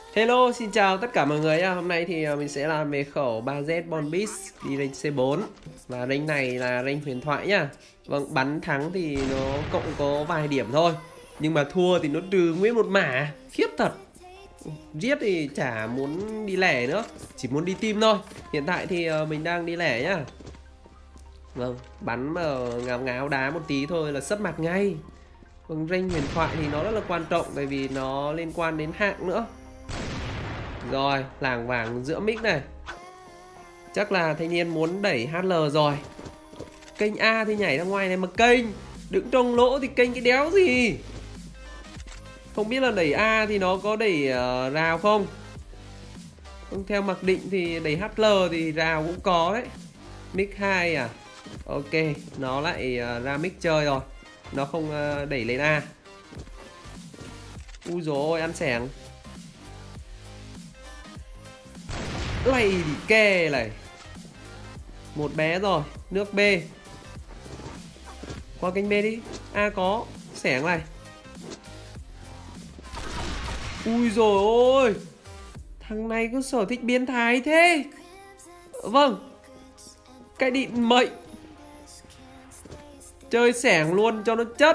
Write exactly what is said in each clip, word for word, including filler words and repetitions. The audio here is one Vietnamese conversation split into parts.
Hello, xin chào tất cả mọi người nha. Hôm nay thì mình sẽ làm về khẩu ba Z Born Beast đi rank C bốn. Và rank này là rank huyền thoại nhá. Vâng, bắn thắng thì nó cộng có vài điểm thôi, nhưng mà thua thì nó trừ nguyên một mả. Khiếp thật. Giết thì chả muốn đi lẻ nữa, chỉ muốn đi team thôi. Hiện tại thì mình đang đi lẻ nhá. Vâng, bắn mà ngáo ngáo đá một tí thôi là sấp mặt ngay. Vâng, rank huyền thoại thì nó rất là quan trọng, tại vì nó liên quan đến hạng nữa. Rồi, lảng vảng giữa mic này. Chắc là thanh niên muốn đẩy hát lờ rồi. Kênh A thì nhảy ra ngoài này mà kênh đứng trong lỗ thì kênh cái đéo gì. Không biết là đẩy A thì nó có đẩy uh, rào không. Không, theo mặc định thì đẩy hát lờ thì rào cũng có đấy. Mic hai à. Ok, nó lại uh, ra mic chơi rồi. Nó không uh, đẩy lên A. Ui dồi ôi, ăn sẻng. Lầy thì kè này. Một bé rồi, nước B. Qua kênh B đi. A có, sẻng này. Ui dồi ôi, thằng này có sở thích biến thái thế. Vâng, cái định mệnh. Chơi sẻng luôn cho nó chất.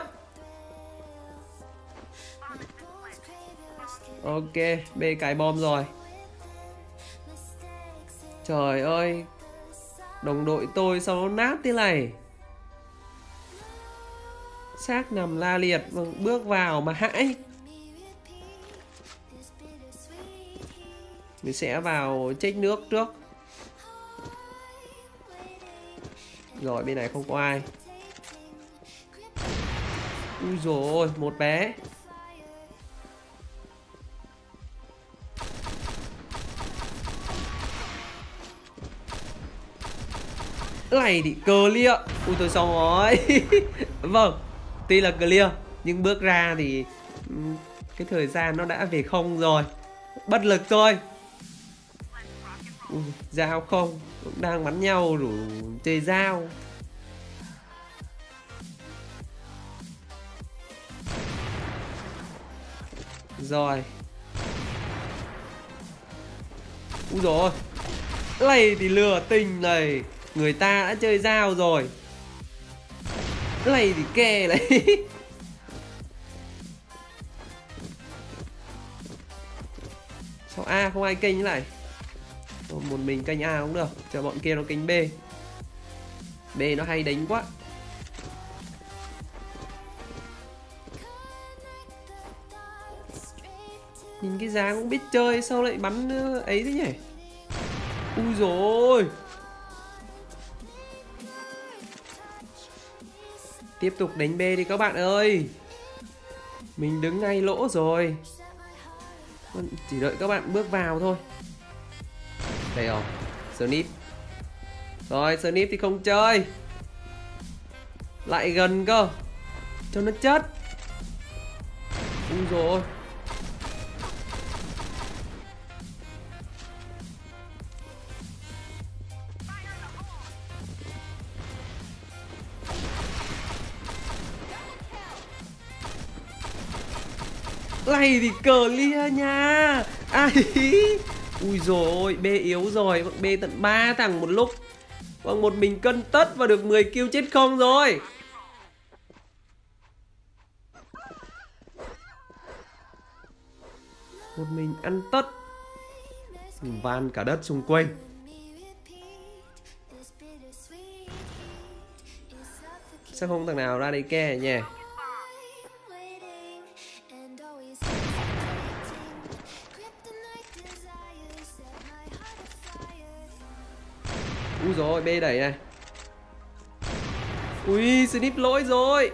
Ok, B cái bom rồi. Trời ơi, đồng đội tôi sao nó nát thế này. Xác nằm la liệt, bước vào mà hãi. Mình sẽ vào check nước trước. Rồi bên này không có ai. Ui dồi ôi, một bé. Này thì clear. Ui tôi xong rồi. Vâng, tuy là clear nhưng bước ra thì cái thời gian nó đã về không rồi. Bất lực thôi. Ui, dao không, cũng đang bắn nhau rủ chơi dao. Rồi. Ui dồi ôi, này thì lừa tình này. Người ta đã chơi dao rồi. Này thì kè này. Sao A không ai kênh như này. Một mình kênh A cũng được, chờ bọn kia nó kênh B. B nó hay đánh quá. Nhìn cái dáng cũng biết chơi, sao lại bắn ấy thế nhỉ. Ui dồi ôi. Tiếp tục đánh B đi các bạn ơi. Mình đứng ngay lỗ rồi. Chỉ đợi các bạn bước vào thôi. Đây rồi, Snip. Rồi, Snip thì không chơi. Lại gần cơ, cho nó chất. Ui dồi ôi. Này thì clear nha. Ai. Ui dồi ôi, B yếu rồi. B tận ba thằng một lúc. Vâng, một mình cân tất và được mười kill chết không rồi. Một mình ăn tất, van cả đất xung quanh. Sao không thằng nào ra đây ke nhỉ. Ui dồi ôi, B đẩy này. Ui, Snip lỗi rồi.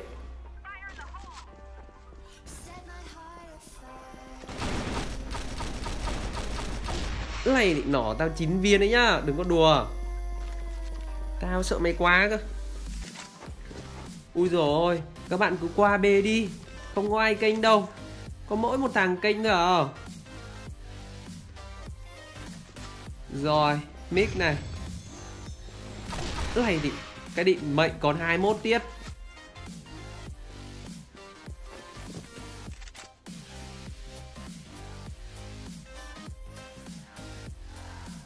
Này định nỏ tao chín viên đấy nhá, đừng có đùa. Tao sợ mày quá cơ. Ui dồi ôi, các bạn cứ qua B đi. Không có ai kênh đâu, có mỗi một thằng kênh thôi à. Rồi, mic này. Này thì cái định mệnh còn hai mươi mốt tiết.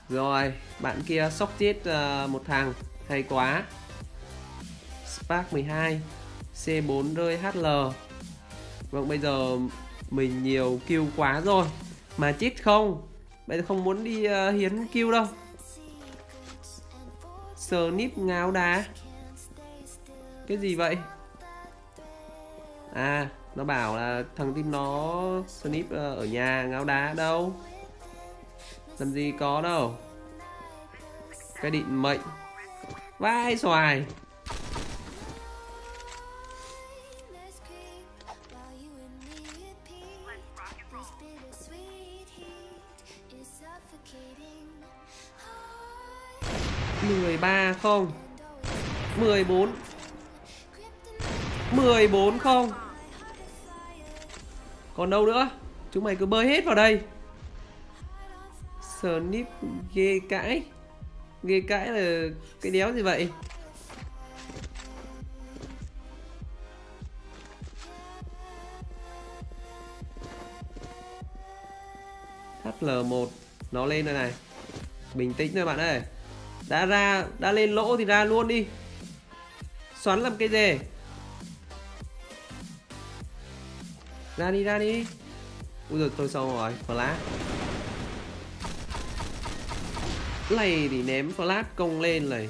Rồi, bạn kia sốc chết uh, một thằng, hay quá. Spark mười hai, C bốn rơi hát lờ. Vâng, bây giờ mình nhiều kill quá rồi. Mà chết không? Bây giờ không muốn đi uh, hiến kill đâu. Snip ngáo đá. Cái gì vậy? À, nó bảo là thằng team nó Snip uh, ở nhà ngáo đá đâu. Làm gì có đâu. Cái định mệnh. Vai xoài. mười ba không. mười bốn. mười bốn không. Còn đâu nữa. Chúng mày cứ bơi hết vào đây. Snip ghê cãi. Ghê cãi là cái đéo gì vậy? hát lờ một nó lên rồi này. Bình tĩnh thôi bạn ơi. Đã ra, đã lên lỗ thì ra luôn đi. Xoắn làm cái gì? Ra đi, ra đi. Ui giời, tôi xong rồi, flash. Này thì ném flash công lên này.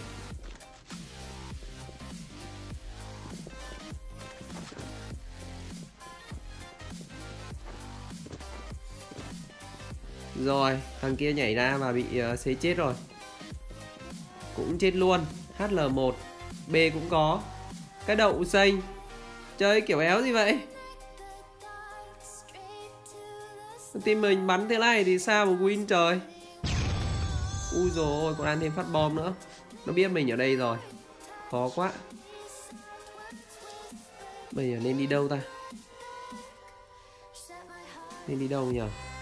Rồi, thằng kia nhảy ra và bị uh, xế chết rồi. Cũng chết luôn. hát lờ một, B cũng có. Cái đậu xanh. Chơi kiểu éo gì vậy? Team mình bắn thế này thì sao mà win trời. Ui rồi còn ăn thêm phát bom nữa. Nó biết mình ở đây rồi. Khó quá. Bây giờ nên đi đâu ta? Nên đi đâu nhỉ?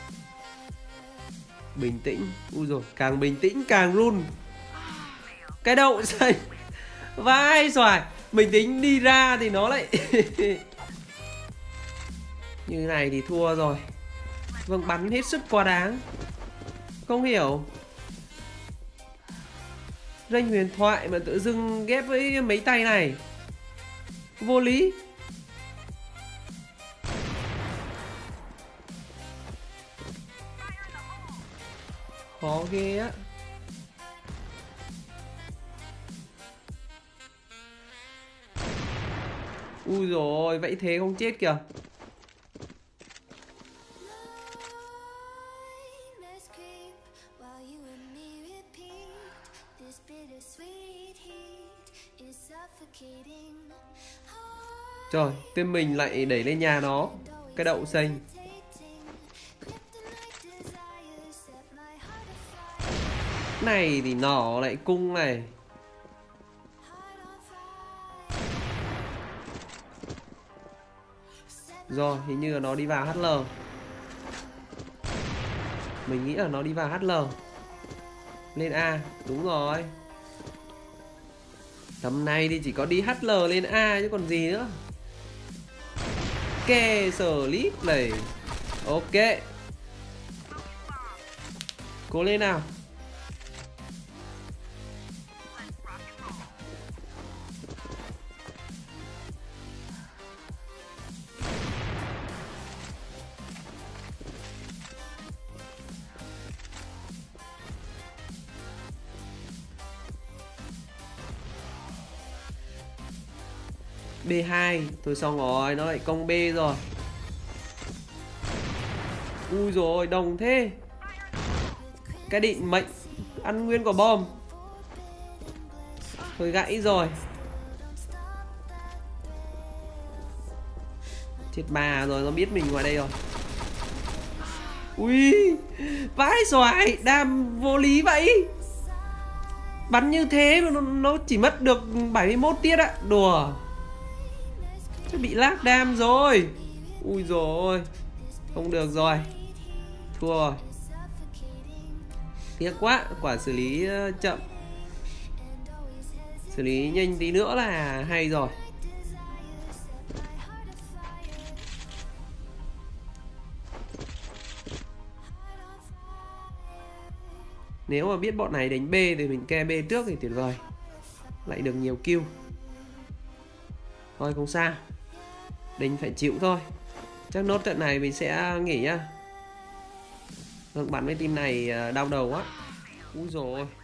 Bình tĩnh. Ui rồi càng bình tĩnh càng run. Cái đậu xanh. Vai xoài. Mình tính đi ra thì nó lại như này thì thua rồi. Vâng, bắn hết sức quá đáng. Không hiểu. Ranh huyền thoại mà tự dưng ghép với mấy tay này. Vô lý. Khó ghê á. Ui rồi vậy thế không chết kìa. Trời, team mình lại đẩy lên nhà nó. Cái đậu xanh. Này thì nỏ lại cung này. Rồi, hình như là nó đi vào hát lờ. Mình nghĩ là nó đi vào hát lờ. Lên A, đúng rồi. Tầm này thì chỉ có đi hát lờ lên A chứ còn gì nữa. Kê sở lít này. Ok. Cố lên nào. B hai, thôi xong rồi, nó lại công B rồi. Ui rồi đồng thế. Cái định mệnh ăn nguyên quả bom. Thôi gãy rồi. Chết bà rồi, nó biết mình ngoài đây rồi. Ui, vãi xoài, đam vô lý vậy. Bắn như thế mà nó, nó chỉ mất được bảy mươi mốt tiết ạ. Đùa. Chắc bị lag đam rồi. Ui rồi. Không được rồi. Thua rồi. Tiếc quá. Quả xử lý chậm. Xử lý nhanh tí nữa là hay rồi. Nếu mà biết bọn này đánh B thì mình ke B trước thì tuyệt vời, lại được nhiều kill. Thôi không sao, Đinh phải chịu thôi. Chắc nốt trận này mình sẽ nghỉ nhá. Vâng, bắn với team này đau đầu quá. Úi dồi ôi.